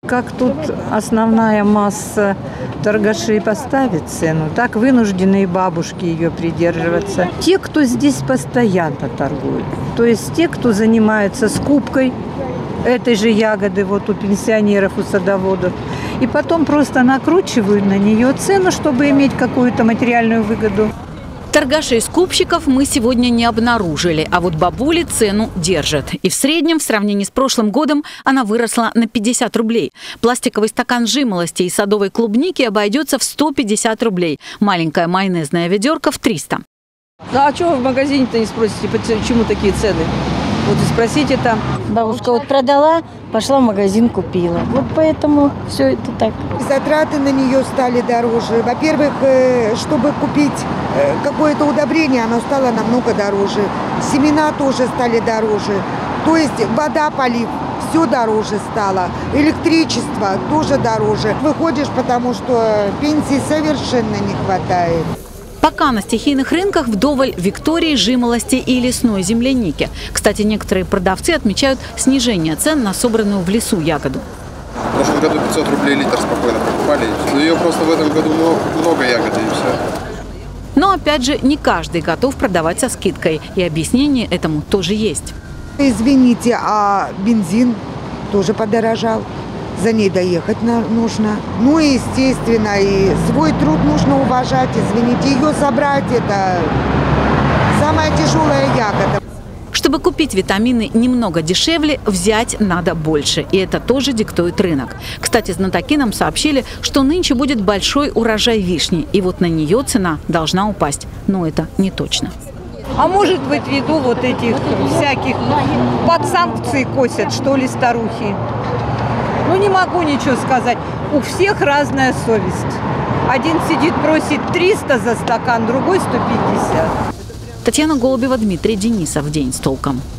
Как тут основная масса торгашей поставит цену, так вынуждены и бабушки ее придерживаться. Те, кто здесь постоянно торгует, то есть те, кто занимается скупкой этой же ягоды вот у пенсионеров, у садоводов, и потом просто накручивают на нее цену, чтобы иметь какую-то материальную выгоду. Торгашей-скупщиков мы сегодня не обнаружили, а вот бабули цену держат. И в среднем, в сравнении с прошлым годом, она выросла на 50 рублей. Пластиковый стакан жимолости и садовой клубники обойдется в 150 рублей. Маленькая майонезная ведерко в 300. А что вы в магазине-то не спросите, почему такие цены? Вот и спросите там. Бабушка вот продала, пошла в магазин, купила. Вот поэтому все это так. Затраты на нее стали дороже. Во-первых, чтобы купить какое-то удобрение, оно стало намного дороже. Семена тоже стали дороже. То есть вода, полив, все дороже стало. Электричество тоже дороже. Выходишь, потому что пенсии совершенно не хватает. Пока на стихийных рынках вдоволь Виктории, жимолости и лесной земляники. Кстати, некоторые продавцы отмечают снижение цен на собранную в лесу ягоду. В прошлом году 500 рублей литр спокойно покупали. Но ее просто в этом году много ягоды и все. Но опять же, не каждый готов продавать со скидкой. И объяснение этому тоже есть. Извините, а бензин тоже подорожал. За ней доехать нужно. Ну и, естественно, и свой труд нужно уважать. Извините, ее собрать – это самая тяжелая ягода. Чтобы купить витамины немного дешевле, взять надо больше. И это тоже диктует рынок. Кстати, знатоки нам сообщили, что нынче будет большой урожай вишни. И вот на нее цена должна упасть. Но это не точно. А может быть, ввиду вот этих всяких под санкции косят, что ли, старухи? Ну, не могу ничего сказать. У всех разная совесть. Один сидит, просит 300 за стакан, другой 150. Татьяна Голубева, Дмитрий Денисов. День с толком.